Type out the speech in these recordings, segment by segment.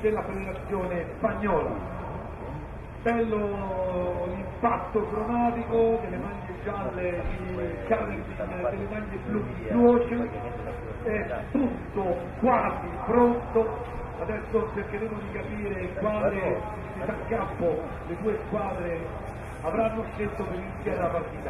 della federazione spagnola. Bello l'impatto cromatico delle maglie gialle di Cadermin, delle maglie blu di Blue Ocean, è tutto quasi pronto. Adesso cercheremo di capire quale metà campo le due squadre avranno scelto per iniziare la partita.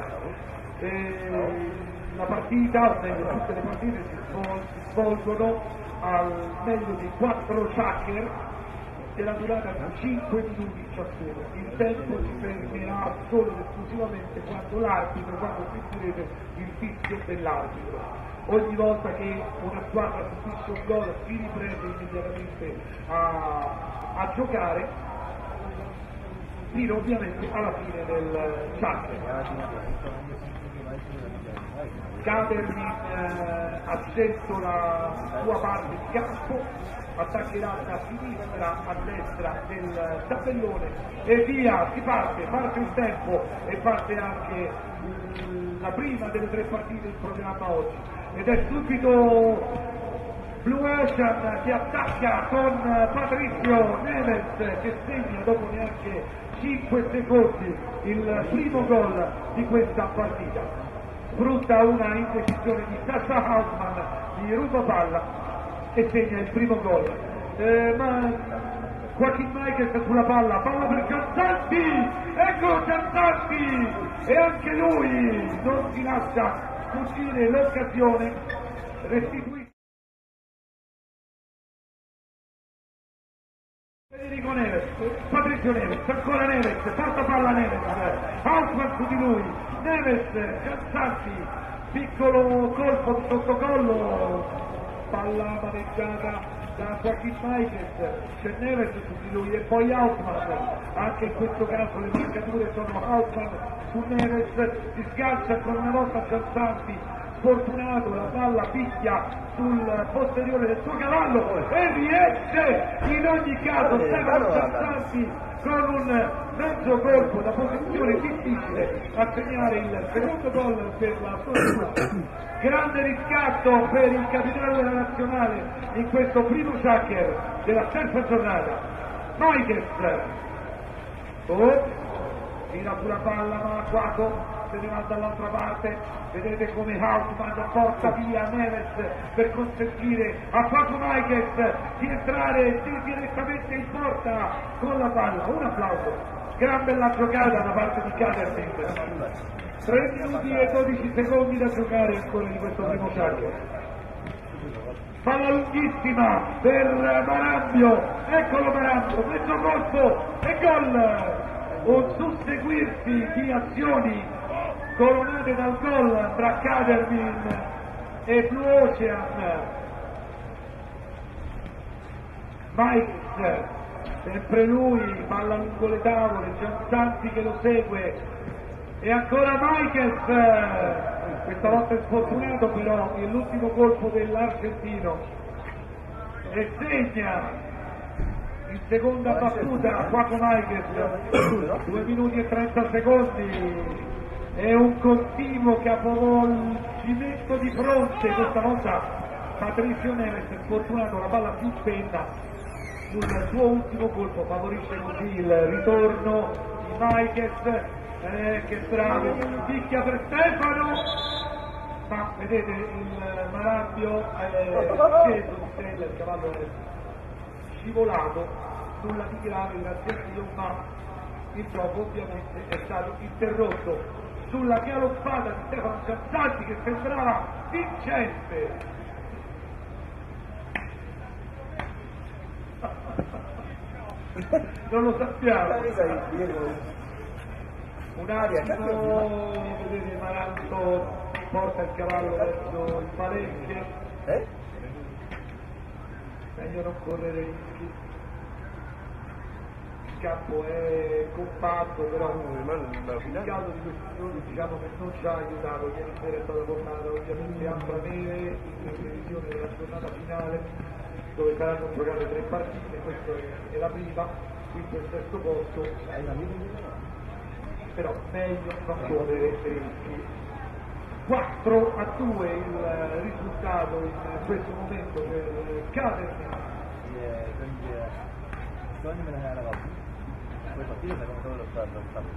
La partita, o meglio tutte le partite, si svolgono al meglio di 4 shaker della durata di 5 minuti ciascuno. Il tempo si fermerà solo ed esclusivamente quando sentirete il fischio dell'arbitro. Ogni volta che una squadra subisce un gol si riprende immediatamente a giocare fino ovviamente alla fine del shaker. Cadermin ha scelto la sua parte di campo, attaccherà da sinistra a destra del tabellone e via, si parte il tempo e parte anche la prima delle 3 partite in programma oggi ed è subito Blue Ocean che attacca con Patricio Neves che segna dopo neanche 5 secondi il primo gol di questa partita. Sfrutta una indecisione di Sasha Hausmann, gli ruba palla e segna il primo gol. Ma Joaquin Michaels sulla palla per Gianzanti, eccolo Gianzanti, e anche lui non si lascia sfuggire l'occasione, restituisce. Federico Neves, Patricio Neves, ancora Neves, porta palla Neves, Hausmann su di lui, Neves, Gianzanti, piccolo colpo di sottocollo, palla maneggiata da Joaquin Michaels, c'è Neves su di lui e poi Hausmann, anche in questo caso le marcature sono Hausmann su Neves, si sgancia ancora una volta Gianzanti, sfortunato, la palla picchia sul posteriore del suo cavallo e riesce in ogni caso Stefano Gianzanti con un mezzo colpo da posizione difficile a segnare il secondo gol per la sua. Grande riscatto per il capitano della nazionale in questo primo shaker della terza giornata. Michaels tira sulla palla ma Quaco se ne va dall'altra parte, vedete come Hausmann porta via Neves per consentire a Quaco Michaels di entrare direttamente in porta con la palla. Un applauso, gran bella giocata da parte di Cadermin. 3 minuti e 12 secondi da giocare ancora di questo primo shaker. Palla lunghissima per Marambio, eccolo Marambio, mezzo colpo e gol! Un susseguirsi di azioni coronate dal gol tra Cadermin e Blue Ocean. Michaels, sempre lui, palla lungo le tavole, Gianzanti che lo segue e ancora Michaels, questa volta è sfortunato però l'ultimo colpo dell'argentino e segna in seconda battuta Quaco Michaels, 2 minuti e 30 secondi. È un continuo capovolgimento di fronte, questa volta Patricio Neves è sfortunato, la palla più spenta sul suo ultimo colpo, favorisce così il ritorno di Michaels che bravo, picchia per Stefano, ma vedete il Marambio sceso di stella, il cavallo è scivolato sulla di grave grazie a Dio, ma il gioco ovviamente è stato interrotto sulla galoppata di Stefano Gianzanti che sembrava vincente. Non lo sappiamo. Un'aria, vedete Maranto porta il cavallo verso il parecchio. Meglio non correre rischi. Il campo è compatto, però il caldo di questi giorni diciamo che non ci ha aiutato. Ieri sera è stata portata ovviamente altra neve in previsione della giornata finale dove saranno giocate 3 partite, questa è la prima, quinto e sesto posto, però meglio non correre rischi. 4-2 il risultato in questo momento per Cadermin. 8 años me las he ganado. Después partidos me como todos los campos.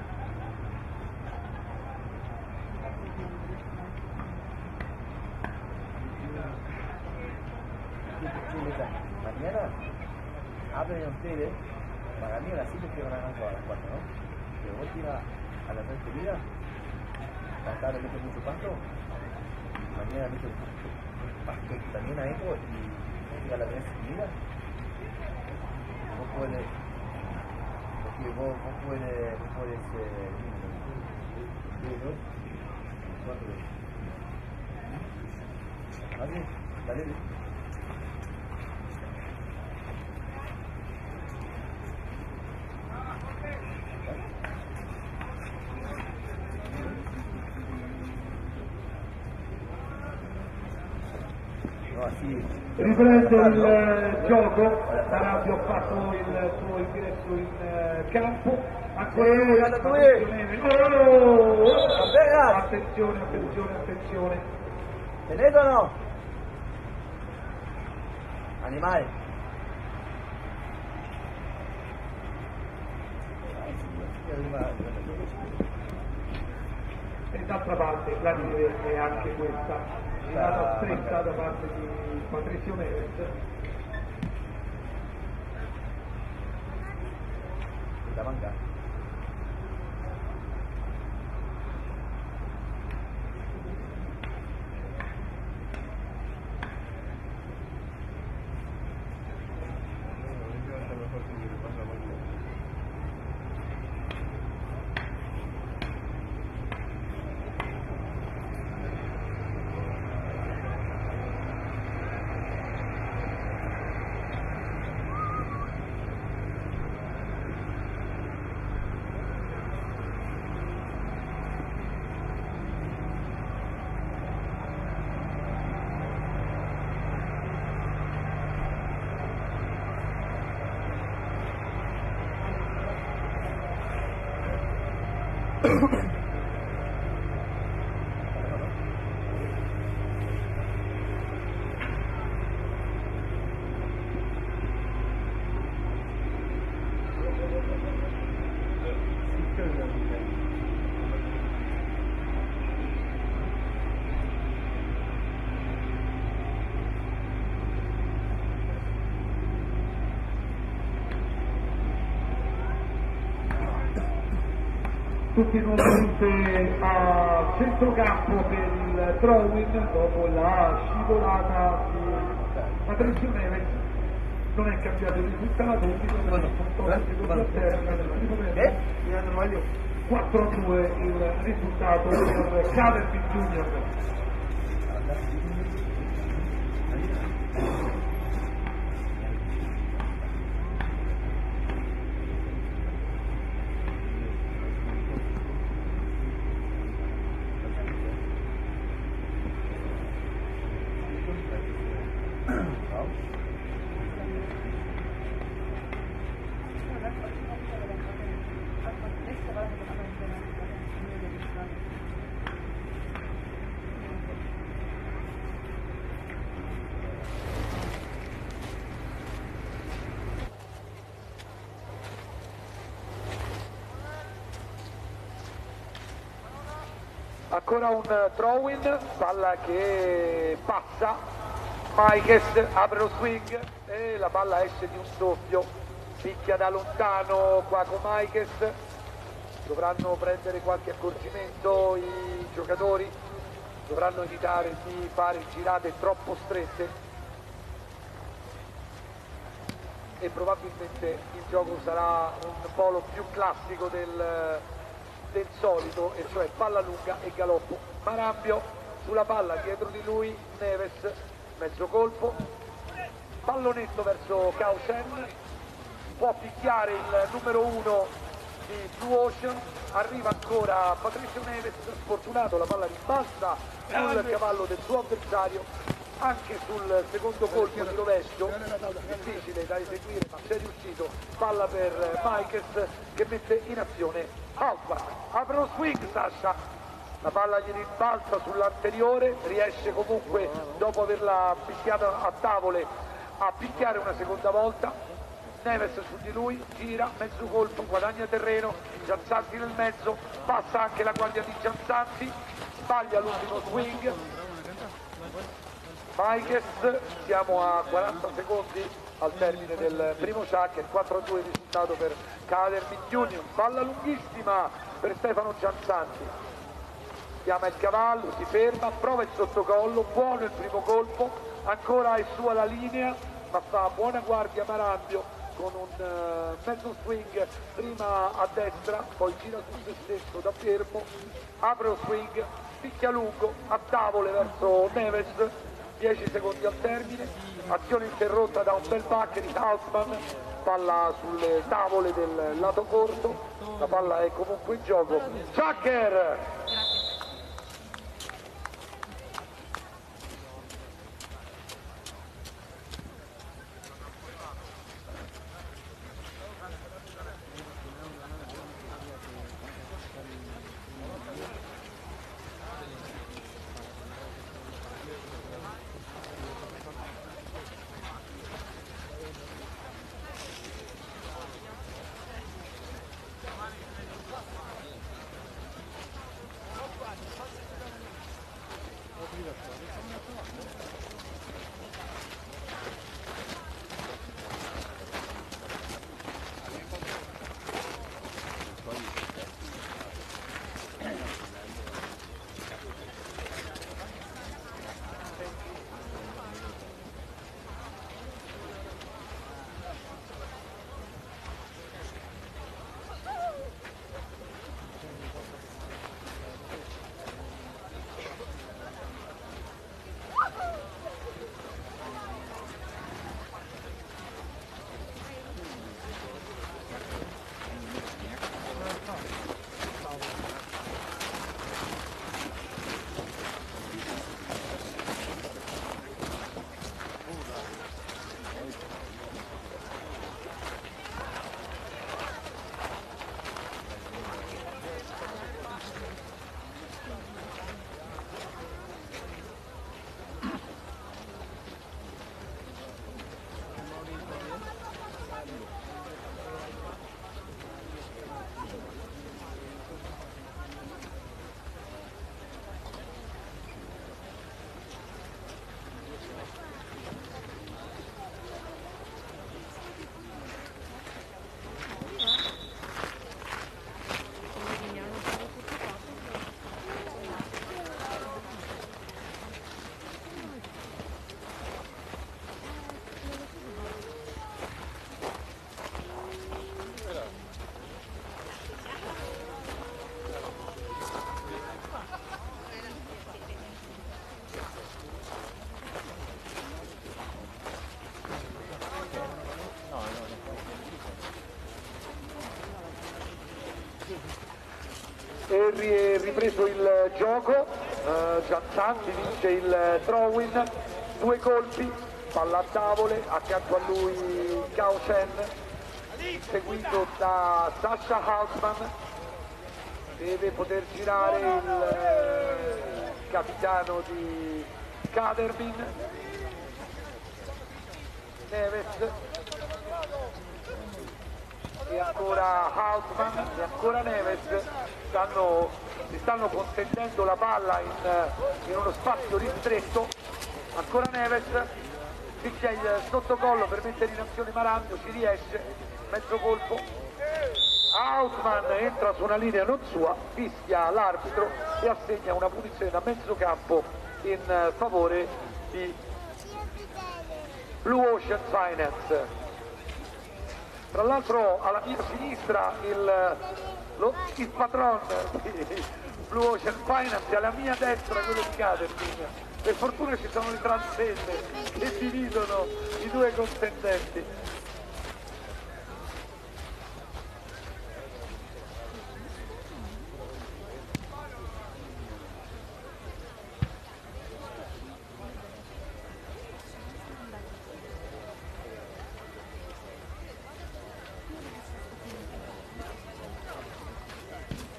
Mañana abren ustedes, para mí a las 7 que van a ganar a las 4, ¿no? Pero vos tiras a las 3 seguidas, la tarde mete mucho pasto, mañana mete pasto también a Eco y tira a las 3 seguidas. Vos puedes, porque vos puedes, ¿cuánto ves? ¿Vale? Dale. Riprende il gioco, Sarabia ha fatto il suo ingresso in campo, ancora attenzione. ¿Tenés o no? Animal. E d'altra parte la rete è anche questa, è stata stretta da parte di Patricio Neves. La manca. Tutti nuovamente a centrocampo per il throw-in dopo la scivolata di Patricio Neves. Non è cambiato il risultato, il primo tempo 4-2 il risultato per Calerby Junior. Ancora un throw-in, palla che passa, Maikes apre lo swing e la palla esce di un soffio, picchia da lontano qua con Maikes, dovranno prendere qualche accorgimento i giocatori, dovranno evitare di fare girate troppo strette e probabilmente il gioco sarà un polo più classico del solito, e cioè palla lunga e galoppo. Marambio sulla palla, dietro di lui Neves, mezzo colpo, pallonetto verso Causen, può picchiare il numero 1 di Blue Ocean, arriva ancora Patricio Neves, sfortunato, la palla rimbalza sul cavallo del suo avversario, anche sul secondo colpo di rovescio, difficile da eseguire ma c'è riuscito, palla per Maikes che mette in azione Altbach. Apre lo swing Sasha, la palla gli rimbalza sull'anteriore, riesce comunque dopo averla picchiata a tavole a picchiare una seconda volta, Neves su di lui, gira, mezzo colpo, guadagna terreno, Gianzanti nel mezzo, passa anche la guardia di Gianzanti, sbaglia l'ultimo swing. Maikes, siamo a 40 secondi al termine del primo shot, 4-2 il risultato per Cadermin Union. Palla lunghissima per Stefano Gianzanti, chiama il cavallo, si ferma, prova il sottocollo, buono il primo colpo, ancora è su alla linea, ma fa buona guardia Marambio con un mezzo swing, prima a destra, poi gira su se stesso da fermo, apre lo swing, picchia lungo, a tavole verso Neves, 10 secondi al termine, azione interrotta da un bel back di Hausmann, palla sulle tavole del lato corto, la palla è comunque in gioco. Chucker! E ripreso il gioco, Gianzanti vince il throw-in, 2 colpi, palla a tavole, accanto a lui Kausen, seguito da Sasha Hausmann, deve poter girare il capitano di Cadermin, Neves, e ancora Hausmann e ancora Neves si stanno contendendo la palla in uno spazio ristretto. Ancora Neves, picchia il sottocollo per mettere in azione Marambio, ci riesce, mezzo colpo, Hausmann entra su una linea non sua, fischia l'arbitro e assegna una punizione da mezzo campo in favore di Blue Ocean Finance. Tra l'altro alla mia sinistra il patron di Blue Ocean Finance e alla mia destra quello di Cadermin. Per fortuna ci sono le transenne che dividono i due contendenti.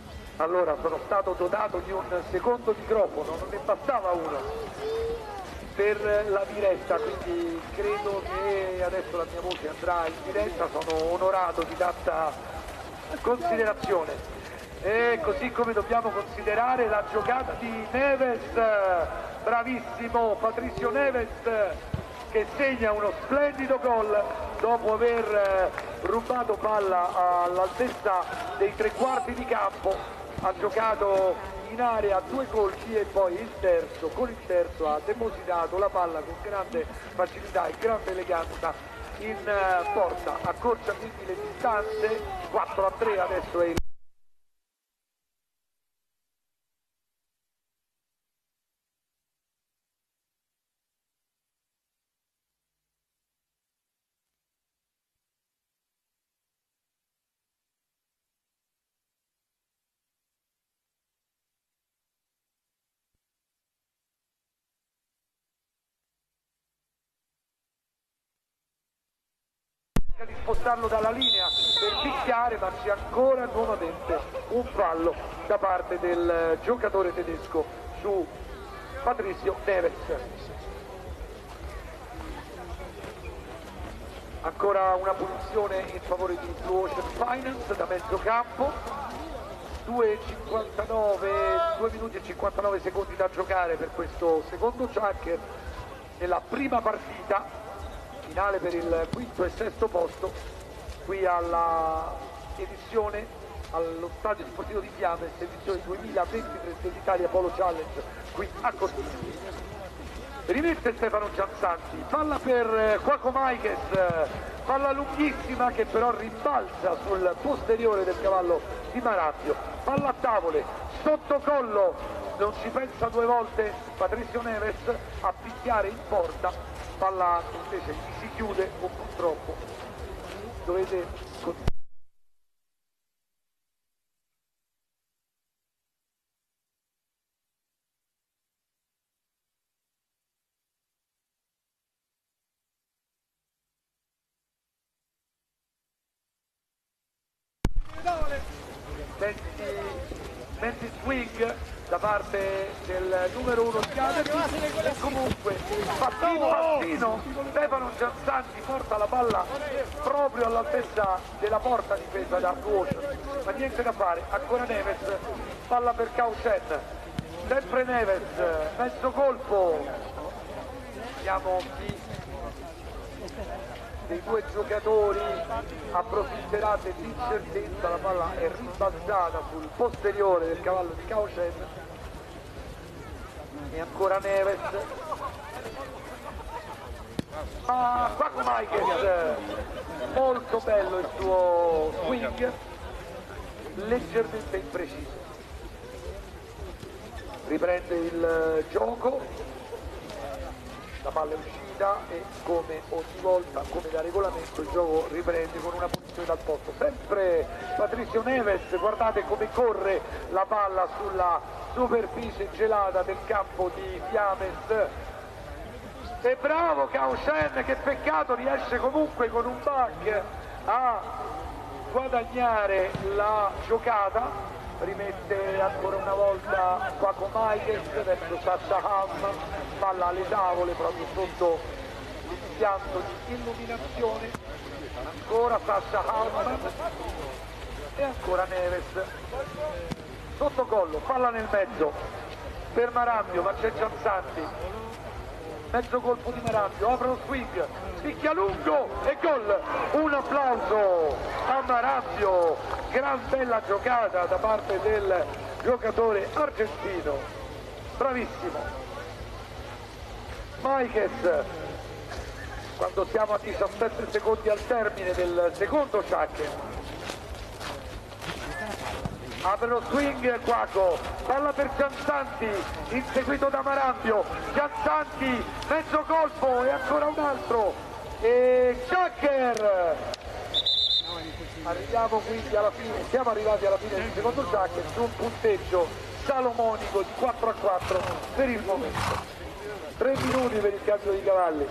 Allora sono stato dotato di un secondo microfono, non ne bastava uno. per la diretta, quindi credo che adesso la mia voce andrà in diretta, sono onorato di tanta considerazione. E così come dobbiamo considerare la giocata di Neves, bravissimo Patricio Neves, che segna uno splendido gol dopo aver rubato palla all'altezza dei 3/4 di campo, ha giocato in area 2 colpi e poi con il terzo ha depositato la palla con grande facilità e grande eleganza in porta, accorcia quindi le distanze. 4-3 adesso è il di spostarlo dalla linea per picchiare, ma c'è ancora nuovamente un fallo da parte del giocatore tedesco su Patricio Neves. Ancora una punizione in favore di Blue Ocean Finance da mezzo campo. 2 minuti e 59 secondi da giocare per questo secondo Chucker nella prima partita finale per il quinto e sesto posto qui alla edizione allo stadio sportivo di Fiamme, edizione 2023 dell'Italia Polo Challenge qui a Cortina. Rimette Stefano Giansanti, palla per Quaco Maikes, palla lunghissima che però rimbalza sul posteriore del cavallo di Marambio, palla a tavole, sotto collo, non ci pensa 2 volte Patricio Neves a picchiare in porta, palla invece si chiude un po' troppo, dovete menti swing da parte del numero 1 Schiadetti e comunque Fattino Stefano Giansanti porta la palla proprio all'altezza della porta difesa da Blue Ocean, ma niente da fare, ancora Neves, palla per Caucen, sempre Neves, mezzo colpo, vediamo chi dei 2 giocatori approfitterà dell'incertezza, la palla è rimbalzata sul posteriore del cavallo di Caucen e ancora Neves, ma Quaco Maikes, molto bello il suo swing, leggermente impreciso, riprende il gioco, la palla è uscita e come ogni volta, come da regolamento, il gioco riprende con una punizione dal posto. Sempre Patricio Neves, guardate come corre la palla sulla superficie gelata del campo di Fiames. E bravo Caucen, che peccato, riesce comunque con un back a guadagnare la giocata. Rimette ancora una volta Quaco Maikes verso Sasha Ham, palla alle tavole proprio sotto l'impianto di illuminazione, ancora Sasha Ham e ancora Neves, sotto collo, palla nel mezzo per Marambio, ma c'è Giansanti, mezzo colpo di Marambio, apre lo swing, picchia lungo e gol. Un applauso a Marambio, gran bella giocata da parte del giocatore argentino, bravissimo. Maikes, quando siamo a 17 secondi al termine del secondo Chucker, apre lo swing Quaco, palla per Giansanti, inseguito da Marambio, Giansanti, mezzo colpo e ancora un altro, e Chucker. Arriviamo quindi alla fine, siamo arrivati alla fine del secondo Chucker su un punteggio salomonico di 4-4 per il momento. 3 minuti per il cambio di cavalli.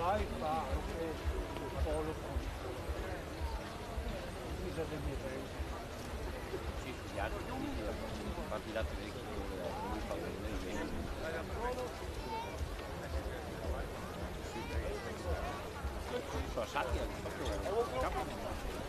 hai fa anche un polo Isa del mio paese. Sì, gli altri farti dato che lui fa sono stati al campo.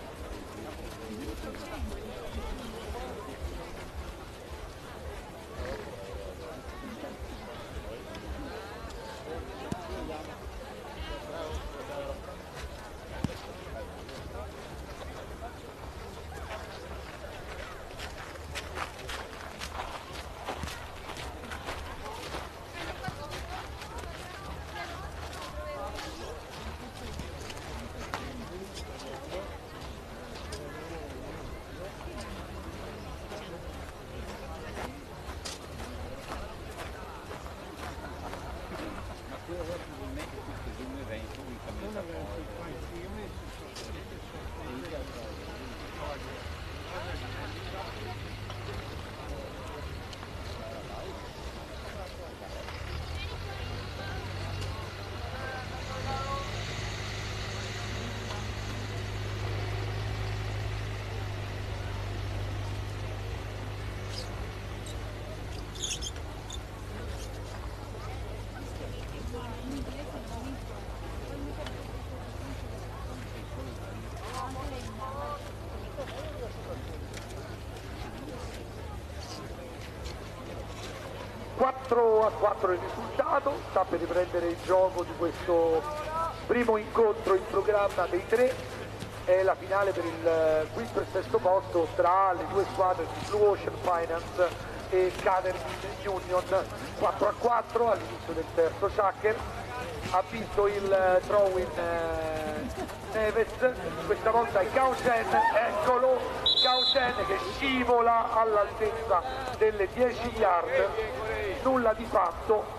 A 4 il risultato, sta per riprendere il gioco di questo primo incontro in programma dei tre, è la finale per il quinto e sesto posto tra le due squadre di Blue Ocean Finance e Catering Union. 4-4 all'inizio del terzo Chucker, ha vinto il throw-in Neves, questa volta è Kausen, eccolo, Kausen che scivola all'altezza delle 10 yard, nulla di fatto.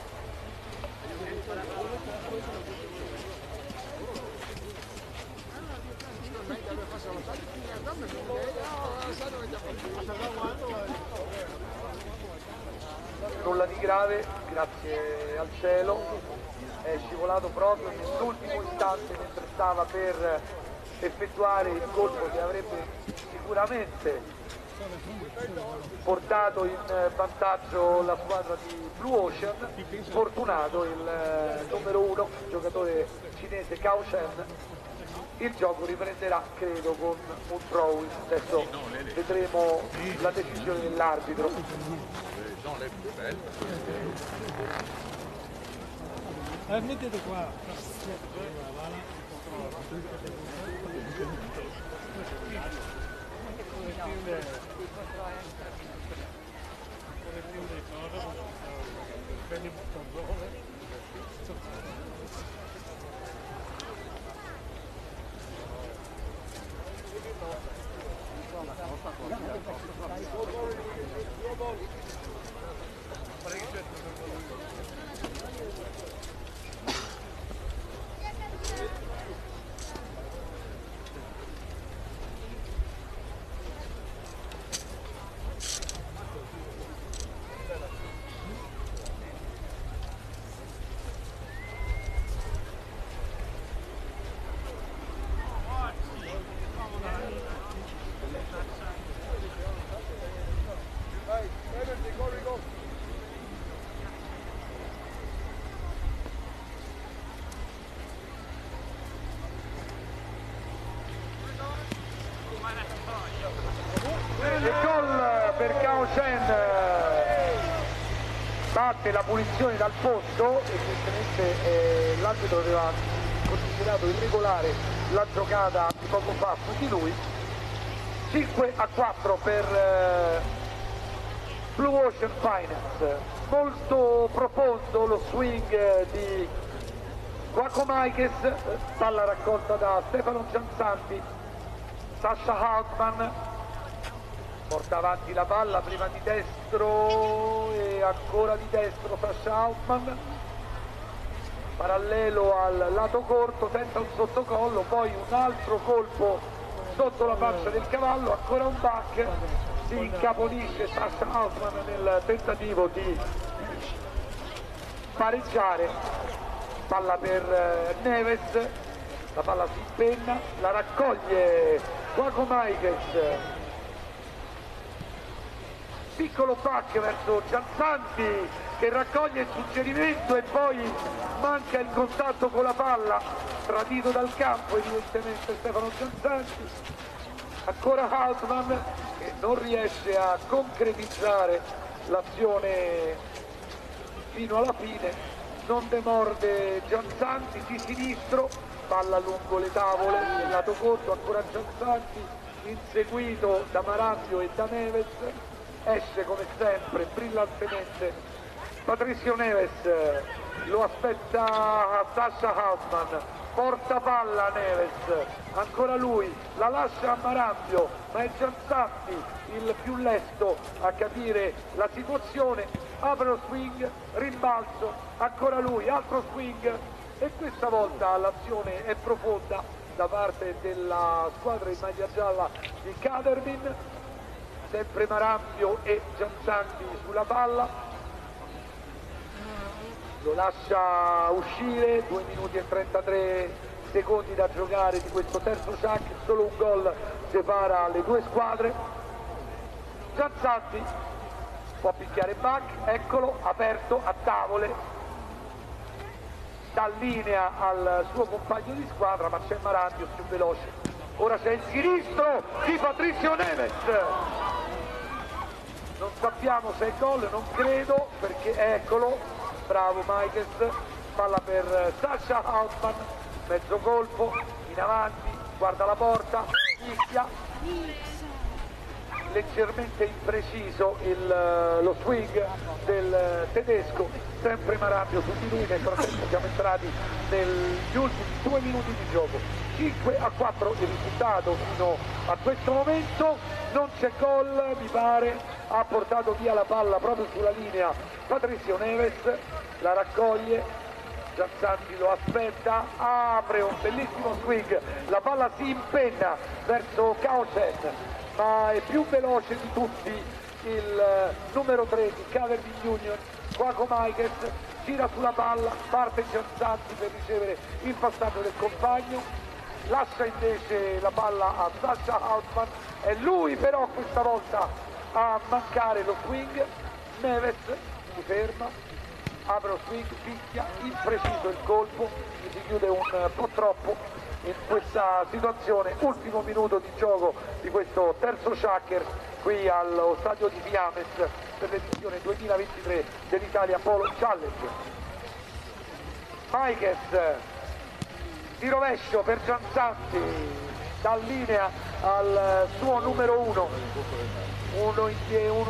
Nulla di grave, grazie al cielo, è scivolato proprio nell'ultimo istante mentre stava per effettuare il colpo che avrebbe sicuramente portato in vantaggio la squadra di Blue Ocean. Sfortunato il numero 1, giocatore cinese Cao Shen. Il gioco riprenderà credo con un throw, adesso vedremo la decisione dell'arbitro. Mettete qua. Il gol per Cao Shen, batte la punizione dal posto, evidentemente l'arbitro aveva considerato irregolare la giocata di poco fa su di lui. 5-4 per Blue Ocean Finance. Molto profondo lo swing di Guacomaikes, palla raccolta da Stefano Giansanti, Sasha Hautman porta avanti la palla, prima di destro e ancora di destro Sasha Hautman, parallelo al lato corto, tenta un sottocollo, poi un altro colpo sotto la faccia del cavallo, ancora un back, si incaponisce Sasha Hautman nel tentativo di pareggiare palla per Neves, la palla si impenna, la raccoglie Quaco Maikes, piccolo back verso Giansanti che raccoglie il suggerimento e poi manca il contatto con la palla, tradito dal campo evidentemente Stefano Giansanti. Ancora Altman che non riesce a concretizzare l'azione fino alla fine, non demorde Giansanti di sinistro, palla lungo le tavole nel lato corto, ancora Giansanti inseguito da Marambio e da Neves, esce come sempre brillantemente Patricio Neves, lo aspetta Sasha Altman, porta palla Neves, ancora lui, la lascia a Marambio, ma è Giansanti il più lesto a capire la situazione, apre lo swing, rimbalzo, ancora lui, altro swing e questa volta l'azione è profonda da parte della squadra in maglia gialla di Kadermin, sempre Marambio e Giansanti sulla palla, lo lascia uscire, 2 minuti e 33 secondi da giocare di questo terzo shack, solo un gol separa le due squadre. Giansanti può picchiare back, eccolo, aperto a tavole, dà linea al suo compagno di squadra, ma c'è Marambio più veloce. Ora c'è il sinistro di Patricio Neves, non sappiamo se è gol, non credo, perché eccolo, bravo Maikes, palla per Sasha Altman, mezzo colpo, in avanti, guarda la porta, fischia, leggermente impreciso lo swing del tedesco, sempre Marambio su di lui, nel frattempo siamo entrati negli ultimi 2 minuti di gioco, 5-4 il risultato fino a questo momento, non c'è gol mi pare, ha portato via la palla proprio sulla linea Patricio Neves, la raccoglie, Giansanti lo aspetta, apre un bellissimo swing, la palla si impenna verso Kausen, ma è più veloce di tutti il numero 3 di Kadermin Union, Quaco Maikes, gira sulla palla, parte Giansanti per ricevere il passaggio del compagno, lascia invece la palla a Sasha Altman, è lui però questa volta a mancare lo swing, Neves si ferma, apre lo swing, picchia, impreciso il colpo, si chiude un po' troppo in questa situazione, ultimo minuto di gioco di questo terzo shaker qui allo stadio di Fiames per l'edizione 2023 dell'Italia Polo Challenge. Maikes di rovescio per Giansanti, dà linea al suo numero 1, uno in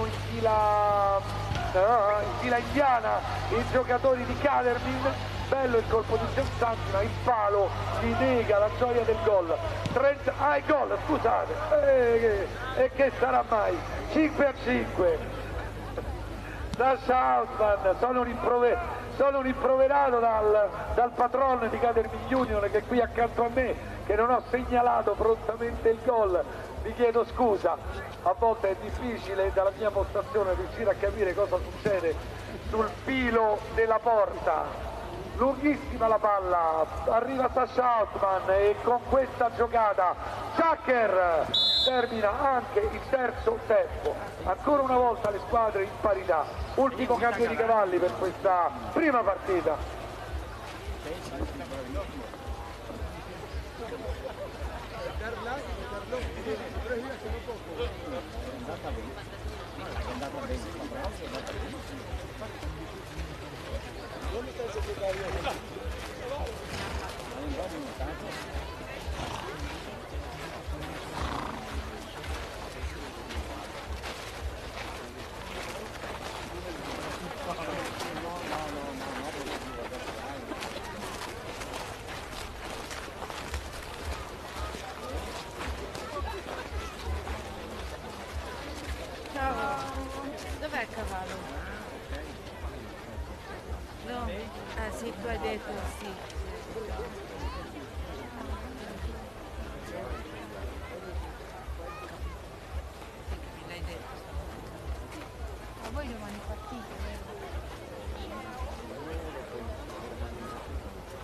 fila indiana, i giocatori di Kadermin, bello il colpo di Giansanti ma il palo gli nega la gioia del gol, 30, il gol scusate, e che sarà mai, 5-5, Sasha Altman, sono rimproverato dal patron di Kadermin Union che è qui accanto a me, che non ho segnalato prontamente il gol, vi chiedo scusa, a volte è difficile dalla mia postazione riuscire a capire cosa succede sul filo della porta. Lunghissima la palla, arriva Sasha Altman e con questa giocata Shaker termina anche il terzo tempo. Ancora una volta le squadre in parità, ultimo cambio di cavalli per questa prima partita. Dov'è il cavallo? No? Ah sì, tu hai detto sì. L'hai detto. Ma voi domani partite, vero?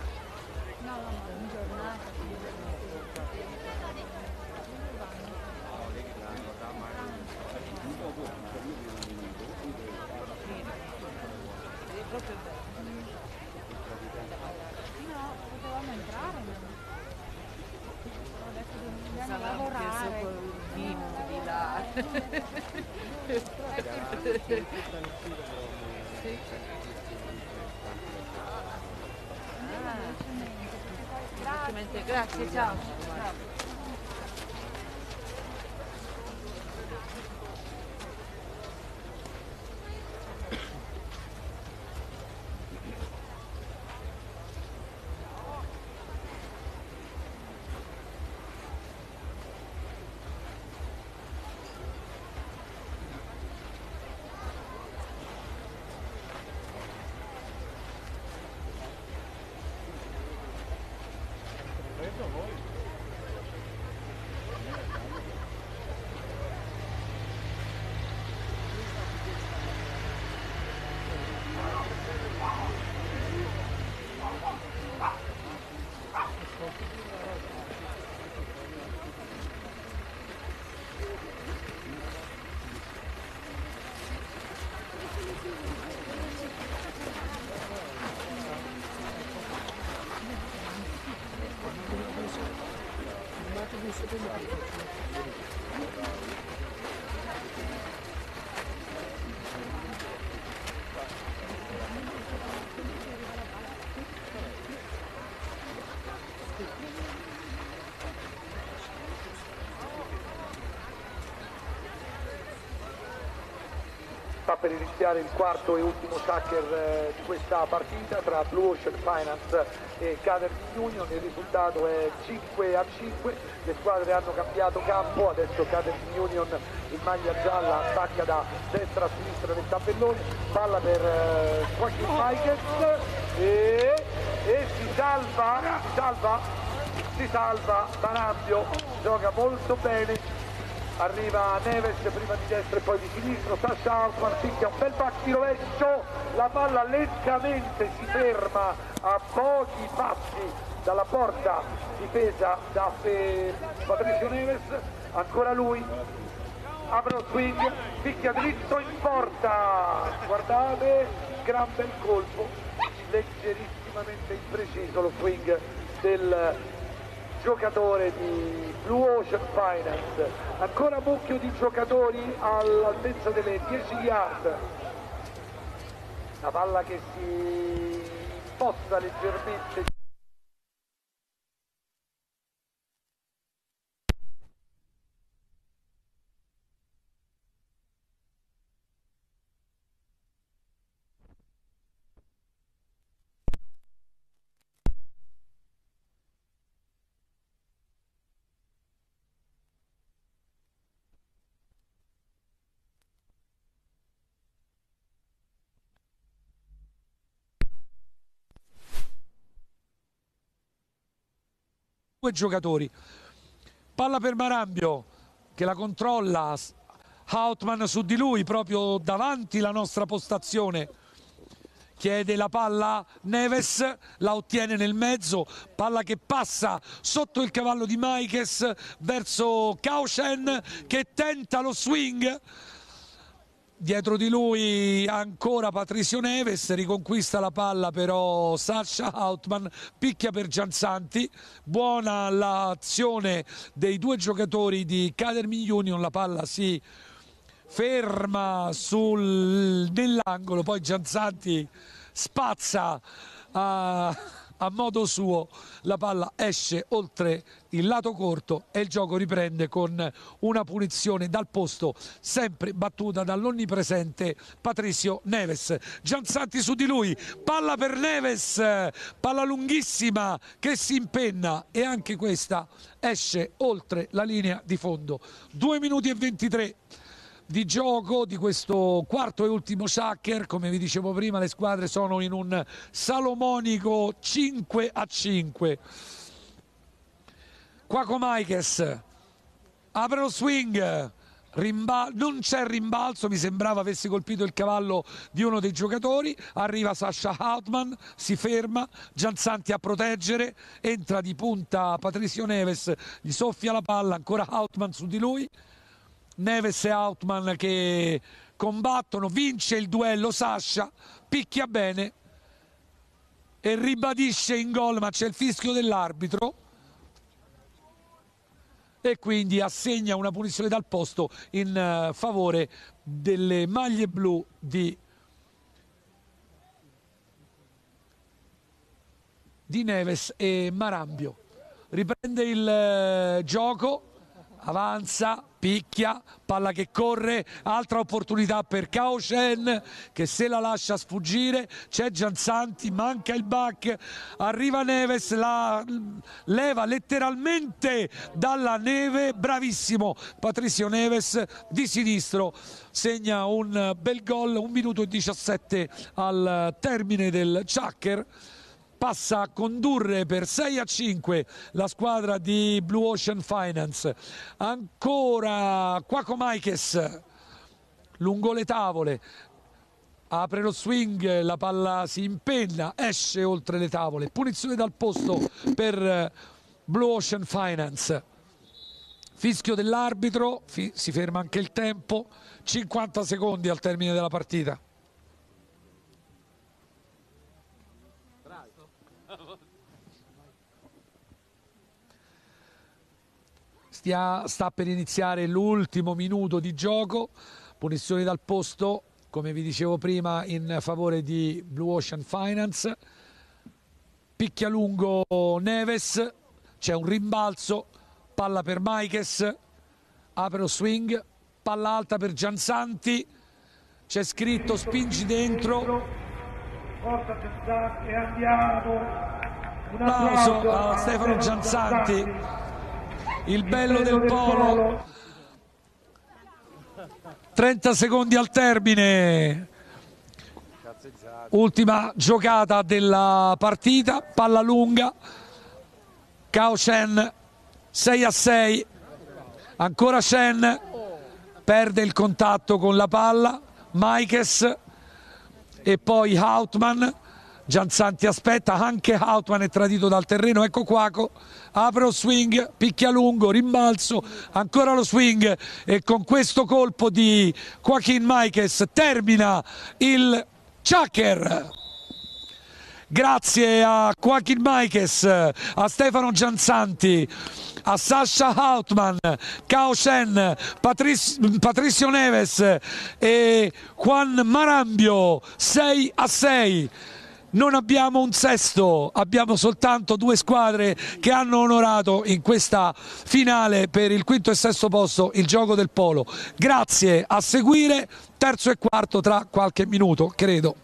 col VIP di là. Grazie, ciao. Sta per iniziare il quarto e ultimo shaker di questa partita tra Blue Ocean Finance e Caterpillar Union. Il risultato è 5-5, le squadre hanno cambiato campo, adesso Caterpillar Union in maglia gialla attacca da destra a sinistra del tabellone, palla per Joaquin Michaels e si salva Marambio, gioca molto bene. Arriva Neves prima di destra e poi di sinistra, Sasha Altman picchia un bel back di rovescio, la palla lentamente si ferma a pochi passi dalla porta difesa da Patricio Neves, ancora lui, apre lo swing, picchia dritto in porta, guardate, gran bel colpo, leggerissimamente impreciso lo swing del giocatore di Blue Ocean Finance, ancora mucchio di giocatori all'altezza delle 10 yard, la palla che si sposta leggermente. Due giocatori, palla per Marambio che la controlla, Hautman su di lui proprio davanti la nostra postazione, chiede la palla Neves, la ottiene nel mezzo, palla che passa sotto il cavallo di Maikes verso Cauchen che tenta lo swing. Dietro di lui ancora Patricio Neves, riconquista la palla però Sasha Hautman, picchia per Gianzanti, buona l'azione dei due giocatori di Caterpillar Union, la palla si ferma nell'angolo, poi Gianzanti spazza a modo suo, la palla esce oltre il lato corto e il gioco riprende con una punizione dal posto sempre battuta dall'onnipresente Patricio Neves. Gianzanti su di lui, palla per Neves, palla lunghissima che si impenna e anche questa esce oltre la linea di fondo. 2 minuti e 23 di gioco di questo quarto e ultimo shaker. Come vi dicevo prima, le squadre sono in un salomonico 5-5. Quaco Maikes apre lo swing, non c'è rimbalzo, mi sembrava avesse colpito il cavallo di uno dei giocatori, arriva Sasha Hautman, si ferma, Gianzanti a proteggere, entra di punta Patricio Neves, gli soffia la palla, ancora Hautman su di lui, Neves e Hautman che combattono, vince il duello Sasha, picchia bene e ribadisce in gol, ma c'è il fischio dell'arbitro. e quindi assegna una punizione dal posto in favore delle maglie blu di Neves e Marambio. Riprende il gioco, avanza, picchia, palla che corre, altra opportunità per Cao Shen che se la lascia sfuggire, c'è Gianzanti, manca il back, arriva Neves, la leva letteralmente dalla neve, bravissimo Patricio Neves di sinistro, segna un bel gol, 1 minuto e 17 al termine del Chukker. Passa a condurre per 6-5 la squadra di Blue Ocean Finance. Ancora Kwaku Maikes lungo le tavole, apre lo swing, la palla si impenna, esce oltre le tavole, punizione dal posto per Blue Ocean Finance. Fischio dell'arbitro, si ferma anche il tempo, 50 secondi al termine della partita. Sta per iniziare l'ultimo minuto di gioco, punizioni dal posto, come vi dicevo prima, in favore di Blue Ocean Finance. Picchia lungo Neves, c'è un rimbalzo, palla per Maikes, apre lo swing, palla alta per Gianzanti, c'è scritto spingi dentro. Forza Gianzanti e andiamo. Un applauso a Stefano Gianzanti. Il bello del polo. 30 secondi al termine, ultima giocata della partita, palla lunga, Cao Shen 6-6, ancora Shen, perde il contatto con la palla, Maikes e poi Hautman. Gianzanti aspetta, anche Hautman è tradito dal terreno, ecco Kwaku, apre lo swing, picchia lungo, rimbalzo, ancora lo swing e con questo colpo di Joaquin Maikes termina il Chukker. Grazie a Joaquin Maikes, a Stefano Gianzanti, a Sasha Hautman, Cao Shen, Patricio Neves e Juan Marambio, 6-6. Non abbiamo un sesto, abbiamo soltanto 2 squadre che hanno onorato in questa finale per il quinto e sesto posto il gioco del polo. Grazie, a seguire terzo e quarto tra qualche minuto, credo.